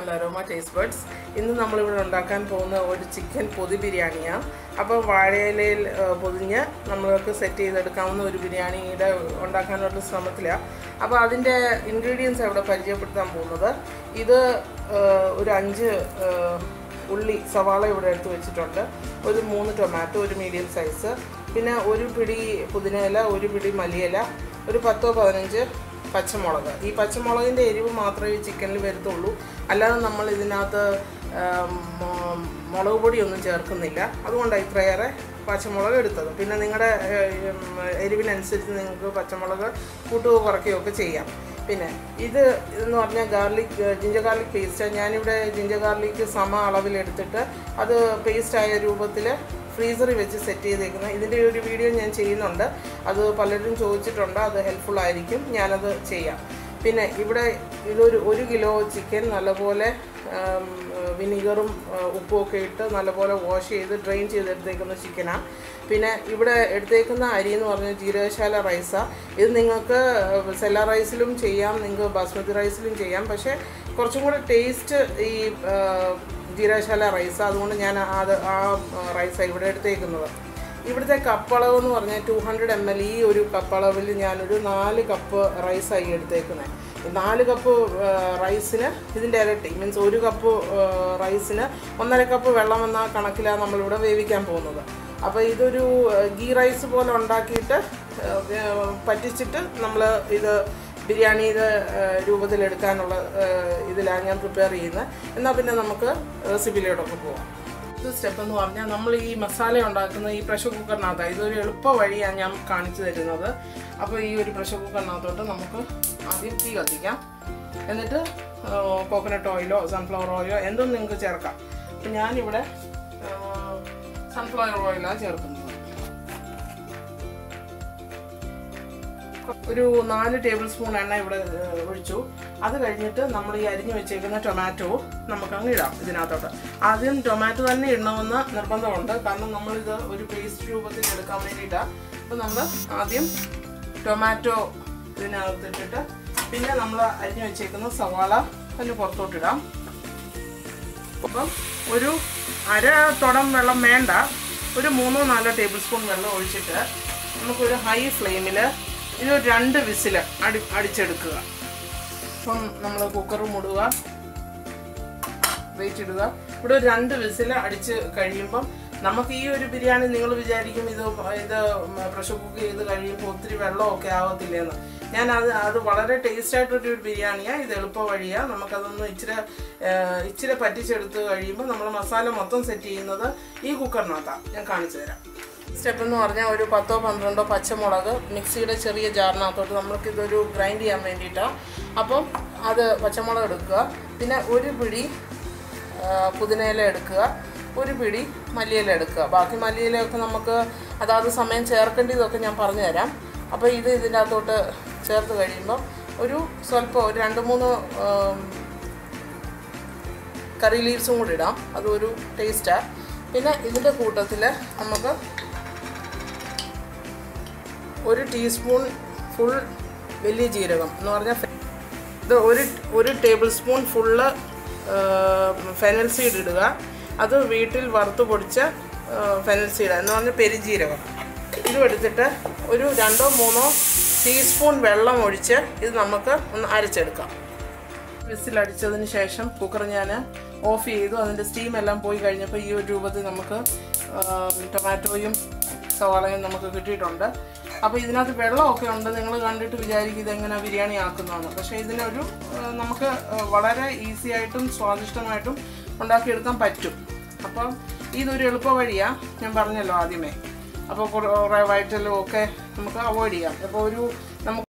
channel Aroma Taste Buds. In the number of Dakan Pona or chicken podi biryani. Upon Vade Podinia, number of seti that account of biryani on Dakan or Samatlia. About the ingredients I would have put them both. Either Urange Uli Savala would have to it or the moon tomato, medium size. Pina Uri Pidi Pudinella, Uri Pidi Maliela, Uri Pato Parange. Pachamolaga. This pachamolaga in the area of chicken liver. Allah Namal is another molobody on the Jerkanilla. I don't like prayer. Pachamolaga. Pinananga Erivin and sitting in Pachamolaga, Putu Varaka Chaya. Pina either not garlic, ginger garlic paste, and Yanida ginger garlic, Sama Alavilated, other paste I Rubatilla. Freezer which is set this video ഞാൻ ചെയ്യുന്നുണ്ട് അത് പലരും ചോദിച്ചിട്ടുണ്ട് അത് helpful ആയിരിക്കും ഞാൻ അത് ചെയ്യാം പിന്നെ ഇവിടെ ഇതൊരു 1 കിലോ ചിക്കൻ നല്ലപോലെ വിനിഗറും ഉപ്പും ഒക്കെ ഇട്ട് നല്ലപോലെ വാഷ് ചെയ്ത് ഡ്രെയിൻ ചെയ്തെടുത്തേക്കുന്ന ചിക്കനാ പിന്നെ ഇവിടെ എടുത്തേക്കുന്ന അരി എന്ന് പറഞ്ഞാൽ ജീരകശാല റൈസാ ഇത് നിങ്ങൾക്ക് സെല്ല റൈസിലും ചെയ്യാം നിങ്ങൾക്ക് ബാസ്മതി റൈസിലും ചെയ്യാം പക്ഷേ കുറച്ചും കൂടി ടേസ്റ്റ് ഈ ജീരകശാല റൈസ് അതുകൊണ്ട് ഞാൻ റൈസ് ഇവിടെ എടുത്തേക്കുന്നത് ഇവിടുത്തെ കപ്പ് അളവ് എന്ന് പറഞ്ഞാൽ 200 ml ഈ ഒരു കപ്പ് അളവിൽ ഞാൻ ഒരു 4 കപ്പ് റൈസ് ആയി എടുത്തേക്കുന്നത് 4 കപ്പ് റൈസിന് ഇതിന്റെ ഇരട്ടി മീൻസ് 1 കപ്പ് റൈസിന് 1.5 കപ്പ് വെള്ളം എന്ന കണക്കിലാണ് നമ്മൾ ഇവിടെ വേവിക്കാൻ പോകുന്നത് അപ്പോൾ ഇതൊരു ഗീ റൈസ് പോലെ ഉണ്ടാക്കിയിട്ട് പറ്റിച്ചിട്ട് നമ്മൾ ഇത് biryani രൂപത്തിൽ എടുക്കാനുള്ള ഇതിലാണ് ഞാൻ പ്രിപ്പയർ ചെയ്യുന്നത് എന്നാ പിന്നെ നമുക്ക് റെസിപ്പിയിലോട്ട് പോകാം ഇത് സ്റ്റെപ്പ് എന്ന് പറഞ്ഞാൽ നമ്മൾ ഈ മസാല ഉണ്ടാക്കുന്ന ഈ പ്രഷർ കുക്കറിനകത്ത് ഇതൊരു എളുപ്പ വഴിയാണ് ഞാൻ കാണിച്ചു തരുന്നത് അപ്പോൾ ഈ ഒരു പ്രഷർ കുക്കറിനകത്തോട്ട് നമുക്ക് ആദ്യം തീ കത്തിക്കാം എന്നിട്ട് കോക്കനട്ട് ഓയിലോ സൺഫ്ലവർ ഓയിലോ എന്തും നിങ്ങൾക്ക് ചേർക്കാം അപ്പോൾ ഞാനിവിടെ സൺഫ്ലവർ ഓയിലാണ് ചേർക്കുന്നത് ഒരു 4 ടേബിൾസ്പൂൺ എണ്ണ ഇവിടെ ഒഴിച്ചു അത് കഴിഞ്ഞിട്ട് നമ്മൾ ഈ അരിഞ്ഞു വെച്ചേക്കുന്ന ടൊമാറ്റോ നമുക്ക് അങ്ങ് ഇടാം ഇതിനകത്തോട്ട് ആദ്യം ടൊമാറ്റോ തന്നെ ഇടണമെന്ന് നിർബന്ധമുണ്ട് കാരണം നമ്മൾ ഇത് ഒരു പേസ്റ്റ് രൂപത്തിൽ എടുക്കാൻ വേണ്ടിയിട്ടാണ് അപ്പോൾ നമ്മൾ ആദ്യം ടൊമാറ്റോ ഇതിനകത്ത് ഇട്ടിട്ട് പിന്നെ നമ്മൾ അരിഞ്ഞു വെച്ചേക്കുന്ന സവാള അതിന് പുറത്തോട്ടിടാം അപ്പം ഒരു അര തുടം വെള്ളം വേണ്ട ഒരു 3-4 ടേബിൾസ്പൂൺ വെള്ളം ഒഴിച്ചിട്ട് നമുക്കൊരു ഹൈ ഫ്ലെയിമിൽ ഇത് 2 വിസിൽ അടിച്ചെടുക്കുക അപ്പം നമ്മൾ കുക്കർ മൂടുക വെയിറ്റ് ഇടുക ഇവിടെ 2 വിസിൽ അടിച്ച് കഴിയുമ്പം നമുക്ക് ഈ ഒരു ബിരിയാണി നിങ്ങൾ വിചാരിക്കും ഇത് പ്രഷർ കുക്ക് ചെയ്ത് കഴിയുമ്പോൾ ഒത്തിരി വെള്ളമൊക്കെ ആവത്തില്ലെന്ന് ഞാൻ അത് വളരെ ടേസ്റ്റ് ആയിട്ടൊരു ബിരിയാണിയാണ് ഇത് എളുപ്പ വഴിയാണ് നമുക്കതൊന്ന് ഇച്ചിരി പറ്റിച്ചെടുത്ത് കഴിയുമ്പോൾ നമ്മൾ മസാല മൊത്തം സെറ്റ് ചെയ്യുന്നത് ഈ കുക്കറിനകത്താണ് ഞാൻ കാണിച്ചു തരാം സ്റ്റെപ്പ് എന്ന് പറഞ്ഞാൽ ഒരു 10-12 പച്ചമുളക് മിക്സിയുടെ ചെറിയ ജാറിനകത്തോട്ട് നമുക്ക് ഇതൊരു ഗ്രൈൻഡ് ചെയ്യാൻ വേണ്ടിയിട്ടാണ് അപ്പം അത് പച്ചമുളക് എടുക്കുക പിന്നെ ഒരു പിടി പുതിനയില എടുക്കുക ഒരു പിടി മല്ലിയില എടുക്കുക ബാക്കി മല്ലിയിലയൊക്കെ നമുക്ക് അതാത് സമയം ചേർക്കേണ്ടതൊക്കെ ഞാൻ പറഞ്ഞു തരാം അപ്പോൾ ഇത് ഇതിൻ്റെ അകത്തോട്ട് ചേർത്ത് കഴിയുമ്പോൾ ഒരു സ്വല്പം 2-3 കറി ലീവ്സും കൂടി ഇടാം അതൊരു ടേസ്റ്റാണ് പിന്നെ ഇതിൻ്റെ കൂട്ടത്തിൽ നമുക്ക് 1 ടീസ്പൂൺ ഫുൾ വലിയ ജീരകം എന്ന് പറഞ്ഞാൽ ഇത് ഒരു tablespoon full fennel seed ഇടുക അത് വീട്ടിൽ വറുത്ത് പൊടിച്ച ഫെനൽ സീഡ് എന്ന് പറഞ്ഞാൽ പെരുജീരകം ഇതും എടുത്തിട്ട് ഒരു 2-3 ടീസ്പൂൺ വെള്ളം ഒഴിച്ച് ഇത് നമുക്ക് ഒന്ന് അരച്ചെടുക്കാം വിസിലടിച്ചതിന് ശേഷം കുക്കർ ഞാൻ ഓഫ് ചെയ്തു അതിൻ്റെ സ്റ്റീം എല്ലാം പോയി കഴിഞ്ഞപ്പോൾ ഈ ഒരു രൂപത്തിൽ നമുക്ക് ടൊമാറ്റോയും സവാളയും നമുക്ക് കിട്ടിയിട്ടുണ്ട് അപ്പോൾ ഇതിനകത്ത് വെള്ളമൊക്കെ ഉണ്ട് നിങ്ങൾ കണ്ടിട്ട് വിചാരിക്കും ഇതെങ്ങനെ ബിരിയാണി ആക്കുന്നതാണ് പക്ഷേ ഇതിനൊരു നമുക്ക് വളരെ ഈസി ആയിട്ടും സ്വാദിഷ്ടമായിട്ടും ഉണ്ടാക്കിയെടുക്കാൻ പറ്റും അപ്പം ഇതൊരു എളുപ്പ വഴിയാണ് ഞാൻ പറഞ്ഞല്ലോ ആദ്യമേ അപ്പോൾ കുറേ വയറ്റലും ഒക്കെ നമുക്ക് അവോയ്ഡ് ചെയ്യാം അപ്പോൾ നമുക്ക്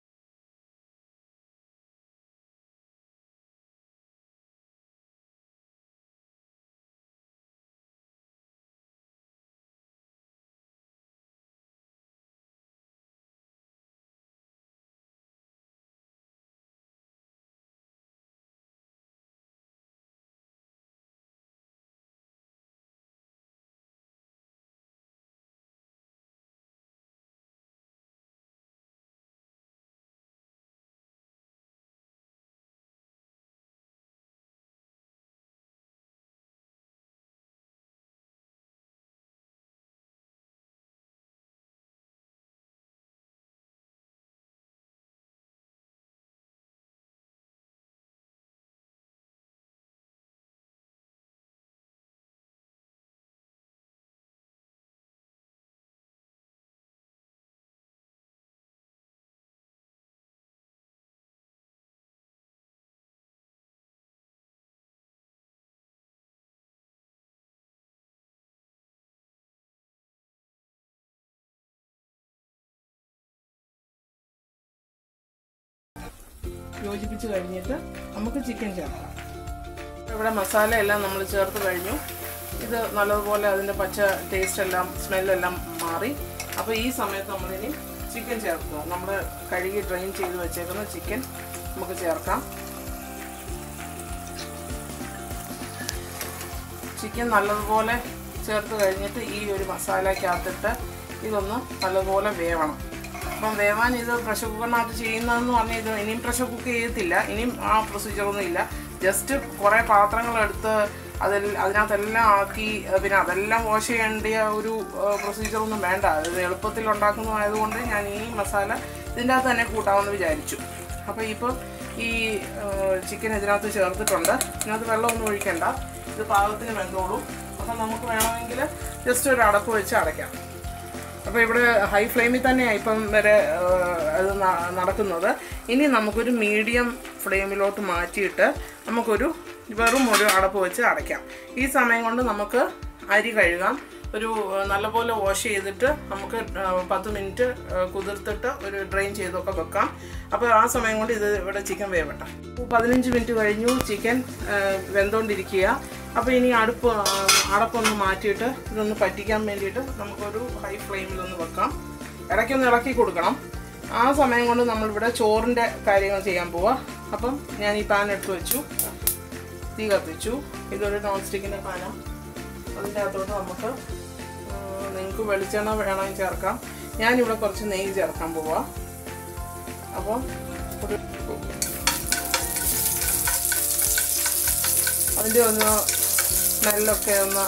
യോജിപ്പിച്ച് കഴിഞ്ഞിട്ട് നമുക്ക് ചിക്കൻ ചേർക്കാം. ഇവിടെ മസാല എല്ലാം നമ്മൾ ചേർത്ത് കഴിഞ്ഞു. ഇത് നല്ലതുപോലെ അതിൻ്റെ പച്ച ടേസ്റ്റ് എല്ലാം സ്മെല്ലെല്ലാം മാറി. അപ്പോൾ ഈ സമയത്ത് നമ്മളിനി ചിക്കൻ ചേർക്കുക. നമ്മൾ കഴുകി ഡ്രെയിൻ ചെയ്ത് വെച്ചേക്കുന്ന ചിക്കൻ നമുക്ക് ചേർക്കാം. ചിക്കൻ നല്ലതുപോലെ ചേർത്ത് കഴിഞ്ഞിട്ട് ഈ ഒരു മസാലയ്ക്കകത്തിട്ട് ഇതൊന്ന് നല്ലതുപോലെ വേവണം. അപ്പം വേവാൻ ഇത് പ്രഷർ കുക്കറിനകത്ത് ചെയ്യുന്നതെന്ന് പറഞ്ഞാൽ ഇത് ഇനിയും പ്രഷർ കുക്ക് ചെയ്യത്തില്ല, ഇനിയും ആ പ്രൊസീജിയറൊന്നും ഇല്ല. ജസ്റ്റ് കുറേ പാത്രങ്ങളെടുത്ത് അതിനകത്തെല്ലാം ആക്കി പിന്നെ അതെല്ലാം വാഷ് ചെയ്യേണ്ട ഒരു പ്രൊസീജിയറൊന്നും വേണ്ട. ഇത് എളുപ്പത്തിൽ ഉണ്ടാക്കുന്നതായതുകൊണ്ട് ഞാൻ ഈ മസാല ഇതിൻ്റെ അകത്ത് തന്നെ കൂട്ടാമെന്ന് വിചാരിച്ചു. അപ്പോൾ ഇപ്പോൾ ഈ ചിക്കൻ ഇതിനകത്ത് ചേർത്തിട്ടുണ്ട്. ഇതിനകത്ത് വെള്ളമൊന്നും ഒഴിക്കണ്ട, ഇത് പാകത്തിന് വെന്തോളും. അപ്പം നമുക്ക് വേണമെങ്കിൽ ജസ്റ്റ് ഒരു അടപ്പ് വെച്ച് അടയ്ക്കാം. അപ്പോൾ ഇവിടെ ഹൈ ഫ്ലെയിമിൽ തന്നെയാണ് ഇപ്പം വരെ അത് നടക്കുന്നത്. ഇനി നമുക്കൊരു മീഡിയം ഫ്ലെയിമിലോട്ട് മാറ്റിയിട്ട് നമുക്കൊരു വെറും ഒരു അടപ്പ് വെച്ച് അടയ്ക്കാം. ഈ സമയം കൊണ്ട് നമുക്ക് അരി കഴുകാം. ഒരു നല്ലപോലെ വാഷ് ചെയ്തിട്ട് നമുക്ക് 10 മിനിറ്റ് കുതിർത്തിട്ട് ഒരു ഡ്രെയിൻ ചെയ്തൊക്കെ വെക്കാം. അപ്പോൾ ആ സമയം കൊണ്ട് ഇത് ഇവിടെ ചിക്കൻ വേവട്ടെ. 15 മിനിറ്റ് കഴിഞ്ഞു, ചിക്കൻ വെന്തുകൊണ്ടിരിക്കുക. അപ്പോൾ ഇനി അടപ്പൊന്ന് മാറ്റിയിട്ട് ഇതൊന്ന് പറ്റിക്കാൻ വേണ്ടിയിട്ട് നമുക്കൊരു ഹൈ ഫ്ലെയിമിലൊന്ന് വെക്കാം. ഇടയ്ക്കൊന്ന് ഇളക്കി കൊടുക്കണം. ആ സമയം കൊണ്ട് നമ്മളിവിടെ ചോറിൻ്റെ കാര്യങ്ങൾ ചെയ്യാൻ പോവാം. അപ്പം ഞാൻ ഈ പാൻ എടുത്ത് വെച്ചു, തീ കത്തിച്ചു. ഇതൊരു നോൺ സ്റ്റിക്കിൻ്റെ പാനാണ്. അതിൻ്റെ അകത്തോട്ട് നമുക്ക് നിങ്ങൾക്ക് വെളിച്ചെണ്ണ വേണമെങ്കിൽ ചേർക്കാം. ഞാനിവിടെ കുറച്ച് നെയ്യ് ചേർക്കാൻ പോവാം. അപ്പോൾ ഒരു അതിൻ്റെ ഒന്ന് സ്മെല്ലൊക്കെ ഒന്ന്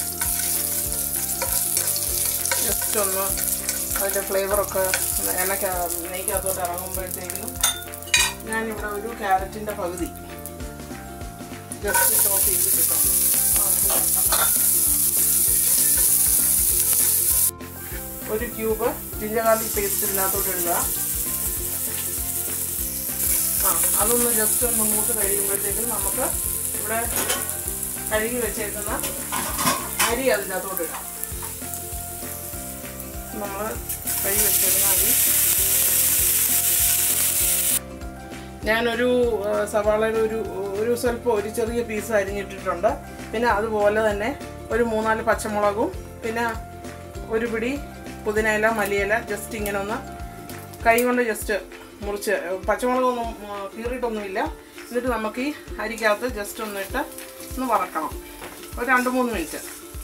ജസ്റ്റ് ഒന്ന് അതിൻ്റെ ഫ്ലേവറൊക്കെ നെയ്ക്കകത്തോട്ട് ഇറങ്ങുമ്പോഴത്തേക്കും ഞാനിവിടെ ഒരു ക്യാരറ്റിൻ്റെ പകുതി ജസ്റ്റ് ചോപ്പ് ചെയ്ത് കിട്ടാം. ഒരു ക്യൂബ് ജിഞ്ചർ ഗാർലിക് പേസ്റ്റ് ഇതിനകത്തോട്ട് ഇടുക. അതൊന്ന് ജസ്റ്റ് ഒന്ന് മൂത്ത് കഴിയുമ്പോഴത്തേക്കും നമുക്ക് ഇവിടെ കഴുകി വെച്ചേക്കുന്ന അരി അതിനകത്തോട്ട് ഇടാം. നമ്മൾ കഴുകി വെച്ചേക്കുന്ന അരി ഞാനൊരു സവാളയുടെ ഒരു സ്വല്പം ഒരു ചെറിയ പീസ് അരിഞ്ഞിട്ടിട്ടുണ്ട്. പിന്നെ അതുപോലെ തന്നെ ഒരു 3-4 പച്ചമുളകും പിന്നെ ഒരു പിടി പുതിനയില മല്ലിയില ജസ്റ്റ് ഇങ്ങനെ ഒന്ന് കൈ കൊണ്ട് ജസ്റ്റ് മുറിച്ച്, പച്ചമുളകൊന്നും കീറിയിട്ടൊന്നുമില്ല. എന്നിട്ട് നമുക്ക് ഈ അരിക്കകത്ത് ജസ്റ്റ് ഒന്നിട്ട് ഒന്ന് വറക്കണം ഒരു 2-3 മിനിറ്റ്.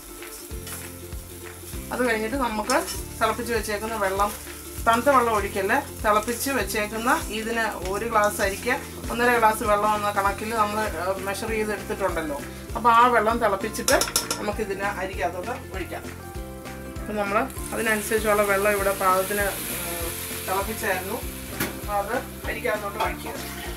അത് കഴിഞ്ഞിട്ട് നമുക്ക് തിളപ്പിച്ച് വെച്ചേക്കുന്ന വെള്ളം, തണുത്ത വെള്ളം ഒഴിക്കല്ല, തിളപ്പിച്ച് വെച്ചേക്കുന്ന ഇതിന് 1 ഗ്ലാസ് അരിക്ക് 1.5 ഗ്ലാസ് വെള്ളം എന്ന കണക്കിൽ നമ്മൾ മെഷർ ചെയ്ത് എടുത്തിട്ടുണ്ടല്ലോ. അപ്പോൾ ആ വെള്ളം തിളപ്പിച്ചിട്ട് നമുക്കിതിന് അരിക്കകത്തോട്ട് ഒഴിക്കാം. അപ്പം നമ്മൾ അതിനനുസരിച്ചുള്ള വെള്ളം ഇവിടെ പാകത്തിന് തിളപ്പിച്ചായിരുന്നു. അപ്പോൾ അത് അരിക്കകത്തോട്ട് ഒഴിക്കുക.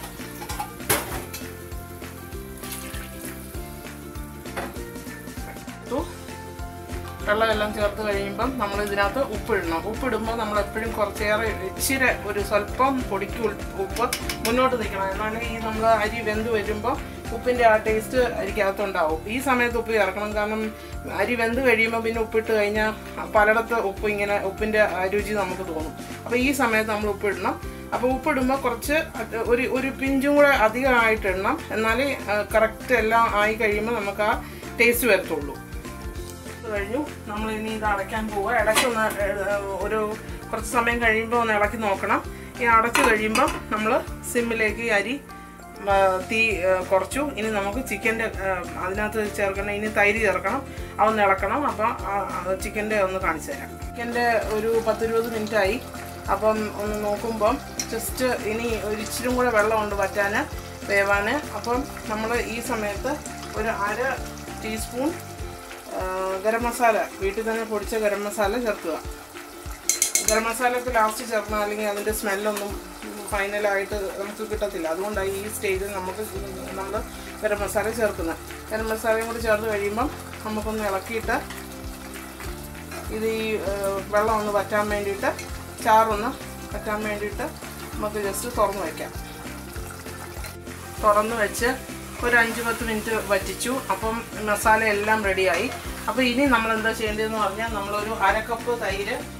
വെള്ളമെല്ലാം ചേർത്ത് കഴിയുമ്പം നമ്മൾ ഇതിനകത്ത് ഉപ്പിടണം. ഉപ്പിടുമ്പോൾ നമ്മൾ എപ്പോഴും കുറച്ചേറെ ഇച്ചിരി ഒരു സ്വല്പം പൊടിക്ക് ഉപ്പ് മുന്നോട്ട് നിൽക്കണം. എന്നാലും ഈ നമ്മൾ അരി വെന്ത് വരുമ്പോൾ ഉപ്പിൻ്റെ ആ ടേസ്റ്റ് അരിക്കകത്തുണ്ടാവും. ഈ സമയത്ത് ഉപ്പ് ചേർക്കണം. കാരണം അരി വെന്ത് കഴിയുമ്പോൾ പിന്നെ ഉപ്പിട്ട് കഴിഞ്ഞാൽ പലയിടത്ത് ഉപ്പിൻ്റെ രുചി നമുക്ക് തോന്നും. അപ്പോൾ ഈ സമയത്ത് നമ്മൾ ഉപ്പിടണം. അപ്പോൾ ഉപ്പിടുമ്പോൾ കുറച്ച് ഒരു പിഞ്ചും കൂടെ അധികമായിട്ട് ഇടണം. എന്നാലേ കറക്റ്റ് എല്ലാം ആയി കഴിയുമ്പോൾ നമുക്ക് ആ ടേസ്റ്റ് വരത്തുള്ളൂ. കഴിഞ്ഞു, നമ്മൾ ഇനി ഇത് അടയ്ക്കാൻ പോവുക. ഇടയ്ക്കൊന്ന് ഒരു കുറച്ച് സമയം കഴിയുമ്പോൾ ഒന്ന് ഇളക്കി നോക്കണം. ഈ അടച്ച് കഴിയുമ്പോൾ നമ്മൾ സിമ്മിലേക്ക് അരി തീ കുറച്ചു. ഇനി നമുക്ക് ചിക്കൻ്റെ അതിനകത്ത് ചേർക്കണം. ഇനി തൈര് ചേർക്കണം, അതൊന്ന് ഇളക്കണം. അപ്പം ചിക്കൻ്റെ ഒന്ന് കാണിച്ചു തരാം. ചിക്കൻ്റെ ഒരു 10-20 മിനിറ്റായി. അപ്പം ഒന്ന് നോക്കുമ്പം ജസ്റ്റ് ഇനി ഒരു ഇച്ചിരും കൂടെ വെള്ളമുണ്ട് വറ്റാൻ വേവാൻ. അപ്പം നമ്മൾ ഈ സമയത്ത് ഒരു 1/2 ടീസ്പൂൺ ഗരം മസാല, വീട്ടിൽ തന്നെ പൊടിച്ച ഗരം മസാല ചേർക്കുക. ഗരം മസാലയൊക്കെ ലാസ്റ്റ് ചേർക്കണം, അല്ലെങ്കിൽ അതിൻ്റെ സ്മെല്ലൊന്നും ഫൈനലായിട്ട് നമുക്ക് കിട്ടത്തില്ല. അതുകൊണ്ടാണ് ഈ സ്റ്റേജിൽ നമ്മൾ ഗരം മസാല ചേർക്കുന്നത്. ഗരം മസാലയും കൂടി ചേർത്ത് കഴിയുമ്പം നമുക്കൊന്ന് ഇളക്കിയിട്ട് ഇത് ഈ വെള്ളം ഒന്ന് വറ്റാൻ വേണ്ടിയിട്ട്, ചാറൊന്ന് വറ്റാൻ വേണ്ടിയിട്ട് നമുക്ക് ജസ്റ്റ് തുറന്ന് വയ്ക്കാം. തുറന്ന് വെച്ച് ഒരു 5-10 മിനിറ്റ് വറ്റിച്ചു. അപ്പം മസാല എല്ലാം റെഡിയായി. അപ്പോൾ ഇനി നമ്മൾ എന്താ ചെയ്യേണ്ടതെന്ന് പറഞ്ഞാൽ നമ്മളൊരു 1/2 കപ്പ് തൈര്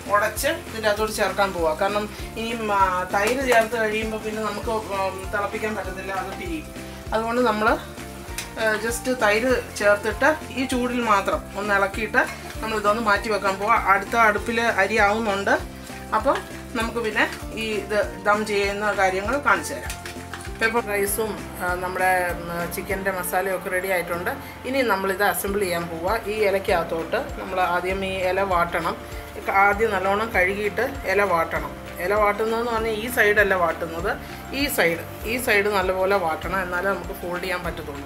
ഉടച്ച് ഇതിൻ്റെ അകത്തോട്ട് ചേർക്കാൻ പോവുക. കാരണം ഈ തൈര് ചേർത്ത് കഴിയുമ്പോൾ പിന്നെ നമുക്ക് തിളപ്പിക്കാൻ പറ്റത്തില്ല, അത് പിരിയും. അതുകൊണ്ട് നമ്മൾ ജസ്റ്റ് തൈര് ചേർത്തിട്ട് ഈ ചൂടിൽ മാത്രം ഒന്ന് ഇളക്കിയിട്ട് നമ്മളിതൊന്ന് മാറ്റി വെക്കാൻ പോവാം. അടുത്ത അടുപ്പിൽ അരി ആവുന്നുണ്ട്. അപ്പോൾ നമുക്ക് പിന്നെ ഈ ഇത് ദം ചെയ്യുന്ന കാര്യങ്ങൾ കാണിച്ചു തരാം. പെപ്പർ റൈസും നമ്മുടെ ചിക്കൻ്റെ മസാലയൊക്കെ റെഡി ആയിട്ടുണ്ട്. ഇനി നമ്മളിത് അസംബിൾ ചെയ്യാൻ പോവുക. ഈ ഇലയ്ക്കകത്തോട്ട് നമ്മൾ ആദ്യം ഈ ഇല വാട്ടണം. ആദ്യം നല്ലോണം കഴുകിയിട്ട് ഇല വാട്ടണം. ഇല വാട്ടുന്നതെന്ന് പറഞ്ഞാൽ ഈ സൈഡല്ല വാട്ടുന്നത്, ഈ സൈഡ് നല്ലപോലെ വാട്ടണം, എന്നാലേ നമുക്ക് ഫോൾഡ് ചെയ്യാൻ പറ്റത്തുള്ളൂ.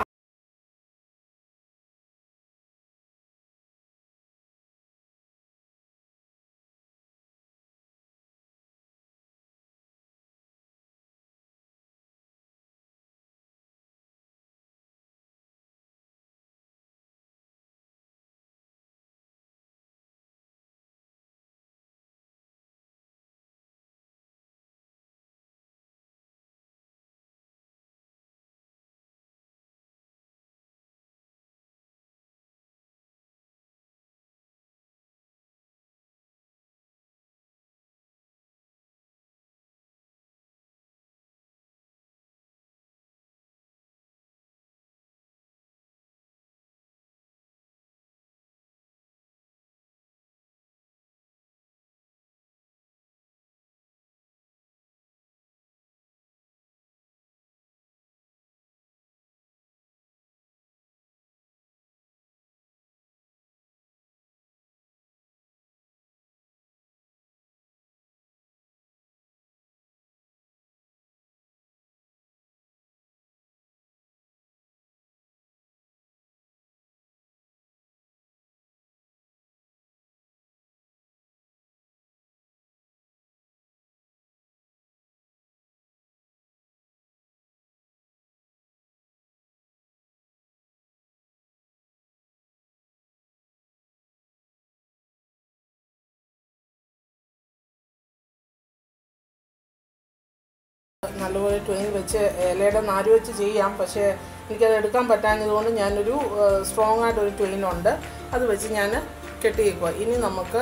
നല്ലപോലെ ട്വയിൻ വെച്ച് ഇലയുടെ നാര് വെച്ച് ചെയ്യാം. പക്ഷേ എനിക്കത് എടുക്കാൻ പറ്റാഞ്ഞതുകൊണ്ട് ഞാനൊരു സ്ട്രോങ് ആയിട്ടൊരു ട്വയിനുണ്ട്, അത് വെച്ച് ഞാൻ കെട്ടി വയ്ക്കുക. ഇനി നമുക്ക്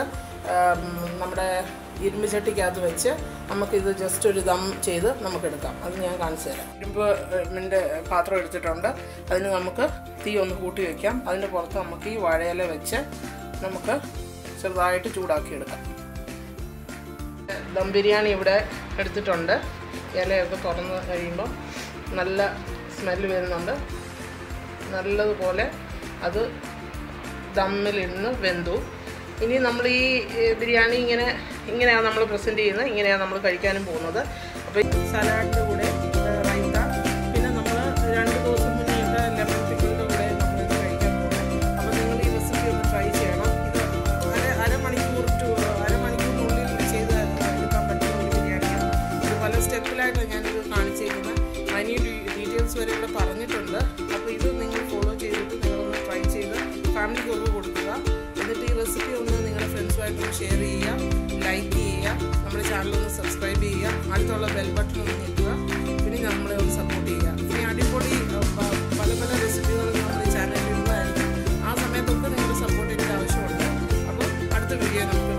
നമ്മുടെ ഇരുമ്പ് ചട്ടിക്കകത്ത് വെച്ച് നമുക്കിത് ജസ്റ്റ് ഒരു ദം ചെയ്ത് നമുക്കെടുക്കാം. അത് ഞാൻ കാണിച്ചു തരാം. ഇരുമ്പിൻ്റെ പാത്രം എടുത്തിട്ടുണ്ട്. അതിന് നമുക്ക് തീ ഒന്ന് കൂട്ടി വയ്ക്കാം. അതിൻ്റെ പുറത്ത് നമുക്ക് ഈ വാഴയില വെച്ച് നമുക്ക് ചെറുതായിട്ട് ചൂടാക്കിയെടുക്കാം. ദം ബിരിയാണി ഇവിടെ എടുത്തിട്ടുണ്ട്. ഇലയൊക്കെ തുറന്ന് കഴിയുമ്പോൾ നല്ല സ്മെല്ല് വരുന്നുണ്ട്. നല്ലതുപോലെ അത് ദമ്മിലിരുന്ന് വെന്തു. ഇനി നമ്മൾ ഈ ബിരിയാണി ഇങ്ങനെയാണ് നമ്മൾ പ്രസൻറ്റ് ചെയ്യുന്നത്, ഇങ്ങനെയാണ് നമ്മൾ കഴിക്കാനും പോകുന്നത്. അപ്പോൾ സലാഡിൻ്റെ കൂടെ റൈത്ത, പിന്നെ നമ്മൾ 2 ദിവസം മുന്നേ ഇട്ട ലെമൺ പിക്കിളിൻ്റെ കൂടെ നമ്മൾ ഇത് കഴിക്കാൻ പോകുന്നത്. അപ്പോൾ നിങ്ങൾ ഈ റെസിപ്പി ഒന്ന് ട്രൈ ചെയ്യണം. ഇത് അരമണിക്കൂറിനുള്ളിൽ ചെയ്ത് എടുക്കാൻ പറ്റുന്ന ഒരു ബിരിയാണിയാണ്. ഇത് പല സ്റ്റെപ്പിലായിട്ടാണ് ഞാനിത് കാണിച്ചിരിക്കുന്നത്. അതിന് ഡീറ്റെയിൽസ് വരെ ഇവിടെ പറഞ്ഞിട്ടുണ്ട്. അപ്പോൾ ഇത് നിങ്ങൾ ഫോളോ ചെയ്തിട്ട് നിങ്ങളൊന്ന് ട്രൈ ചെയ്ത് ഫാമിലിക്കൊക്കെ കൊടുക്കുക. എന്നിട്ട് ഈ റെസിപ്പി ഒന്ന് നിങ്ങളുടെ ഫ്രണ്ട്സുമായിട്ടൊന്ന് ഷെയർ ചെയ്യുക, ലൈക്ക് ചെയ്യുക, നമ്മുടെ ചാനലൊന്ന് സബ്സ്ക്രൈബ് ചെയ്യുക, അടുത്തുള്ള ബെൽ ബട്ടൺ ഒന്ന് ഞെക്കുക, പിന്നെ നമ്മളെ ഒന്ന് സപ്പോർട്ട് ചെയ്യുക. ഇനി അടിപൊളി പല പല റെസിപ്പികളും നമ്മുടെ ചാനലിൽ ഉള്ളതായിരിക്കും. ആ സമയത്തൊക്കെ നിങ്ങളുടെ സപ്പോർട്ടിൻ്റെ ആവശ്യമുണ്ട്. അപ്പോൾ അടുത്ത വീഡിയോ നമുക്ക്